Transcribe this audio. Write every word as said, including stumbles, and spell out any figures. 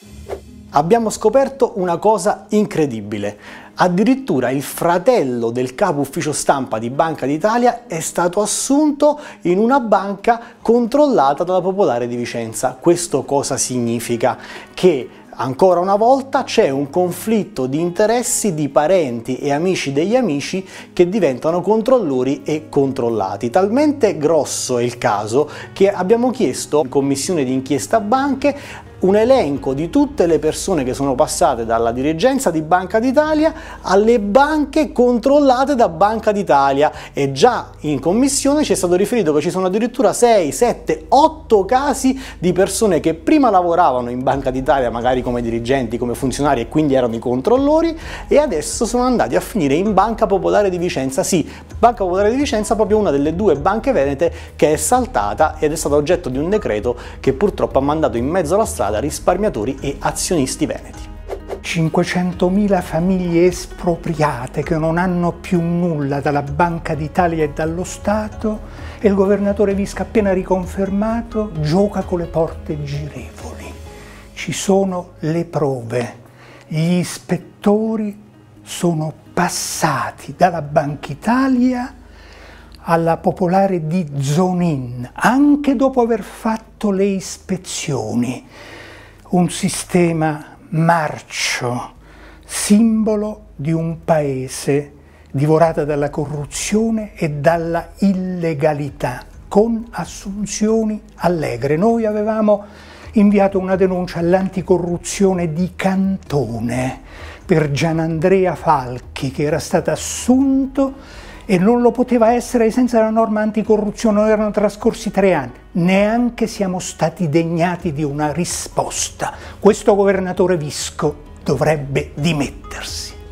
Abbiamo scoperto una cosa incredibile. Addirittura il fratello del capo ufficio stampa di Banca d'Italia è stato assunto in una banca controllata dalla Popolare di Vicenza. Questo cosa significa? Che ancora una volta c'è un conflitto di interessi di parenti e amici degli amici che diventano controllori e controllati. Talmente grosso è il caso che abbiamo chiesto in commissione di inchiesta banche un elenco di tutte le persone che sono passate dalla dirigenza di Banca d'Italia alle banche controllate da Banca d'Italia, e già in commissione ci è stato riferito che ci sono addirittura sei, sette, otto casi di persone che prima lavoravano in Banca d'Italia magari come dirigenti, come funzionari, e quindi erano i controllori, e adesso sono andati a finire in Banca Popolare di Vicenza. Sì, Banca Popolare di Vicenza, proprio una delle due banche venete che è saltata ed è stata oggetto di un decreto che purtroppo ha mandato in mezzo alla strada risparmiatori e azionisti veneti. cinquecentomila famiglie espropriate che non hanno più nulla dalla Banca d'Italia e dallo Stato, e il governatore Visco, appena riconfermato, gioca con le porte girevoli. Ci sono le prove. Gli ispettori sono passati dalla Banca Italia alla Popolare di Zonin, anche dopo aver fatto le ispezioni. Un sistema marcio, simbolo di un paese divorato dalla corruzione e dalla illegalità, con assunzioni allegre. Noi avevamo inviato una denuncia all'anticorruzione di Cantone per Gianandrea Falchi, che era stato assunto e non lo poteva essere ai sensi della norma anticorruzione. Non erano trascorsi tre anni, neanche siamo stati degnati di una risposta. Questo governatore Visco dovrebbe dimettersi.